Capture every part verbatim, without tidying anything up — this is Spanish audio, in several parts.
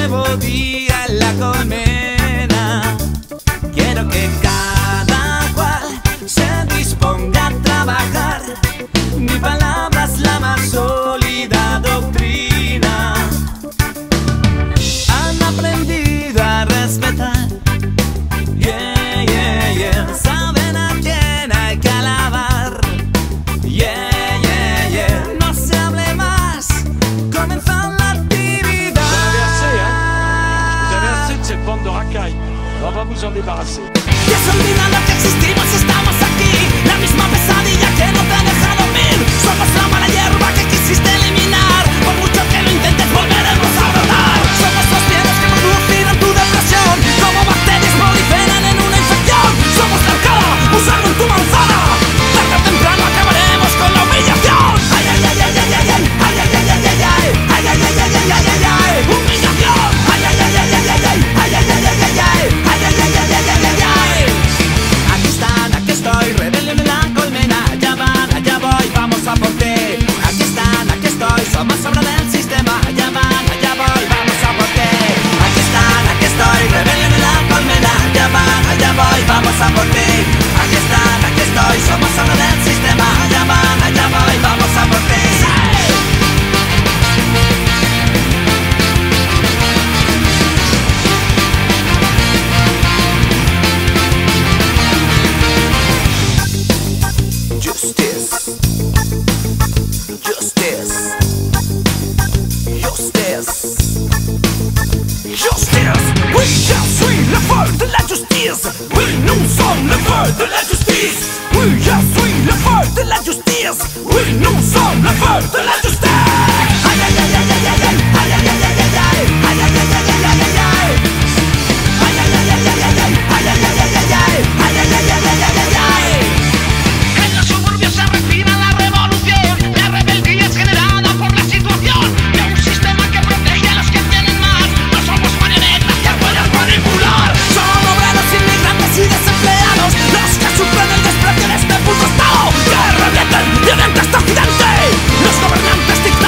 nuevo día en la colmena. Quiero que cada cual se disponga a trabajar. Mi palabra es la más sólida doctrina. Han aprendido a respetar. Yeah, yeah, yeah. Saben a quién hay que alabar. Yeah, yeah, yeah. No se hable más. Comenzó la actividad. Vous en avez assez, hein? Vous avez assez de cette bande de racailles. On va vous en débarrasser. Ya se olvidan lo que existimos, estamos aquí. La misma pesadilla que no te deja dormir. Somos la mala hierba que quisiste eliminar. Por mucho que lo intentes, volveremos a brotar. Somos los miedos que producirán tu depresión. Como bacterias proliferan en una infección. Somos la alcalá, usando en tu manzana. Tarde o temprano acabaremos con la humillación. Ay, ay, ay, ay, ay, ay, ay, ay, ay, ay, ay, ay, ay, ay, ay, ay, ay, ay, ay, ay, humillación. Ay, ay, ay, ay, ay, ay, ay, ay, ay, ay, ay, ay, ay, ay, ay, ay, ay, ay, ay, ay. Aquí están, aquí estoy, rebelión en la colmena. Allá van, allá voy, vamos a por ti. Aquí están, aquí estoy, somos obra del sistema. Allá van, allá voy, vamos a por ti. Aquí están, aquí estoy, rebelión en la colmena. Allá van, allá voy, vamos a por ti. Aquí están, aquí estoy, somos obra del sistema. Allá van, allá voy, vamos a por ti. ¡Sí! Justice, justice, justice, justice. Oui, je suis le feu de la justice. Oui, nous sommes le feu de la justice. Oui, je suis le feu de la justice. Oui, nous sommes le feu de la justice. Aïe, aïe, aïe, aïe, aïe, aïe, aïe, aïe, aïe, aïe, aïe, aïe, aïe, aïe, aïe, aïe, aïe, aïe. Aïe, aïe, aïe, aïe, aïe, aïe, aïe, aïe, aïe, aïe, aïe, aïe, aïe, aïe, aïe, aïe, aïe, aïe, aïe. En los suburbios se respira la revolución. La rebeldía es generada por la situación de un sistema que protege a los que tienen más. No somos marionetas que puedas manipular. Son obreros, inmigrantes y desempleados los que sufren el desprecio de este puto estado. Que revienten, violenta este occidente. Los gobernantes dictan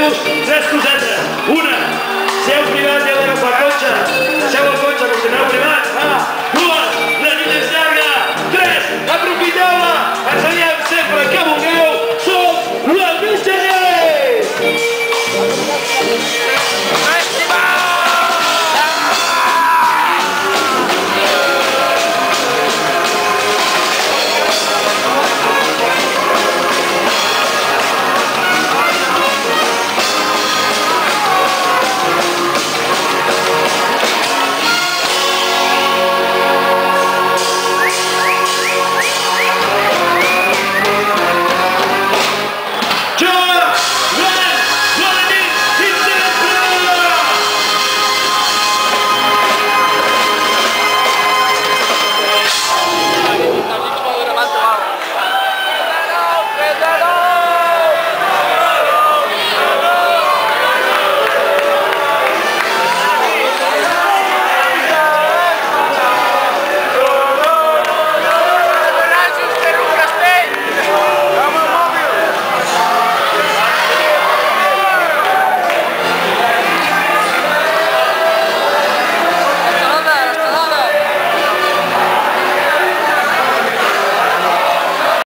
dir-vos tres cosetes. Una, si heu privat i heu d'agafar el cotxe, deixeu el cotxe com si aneu privat.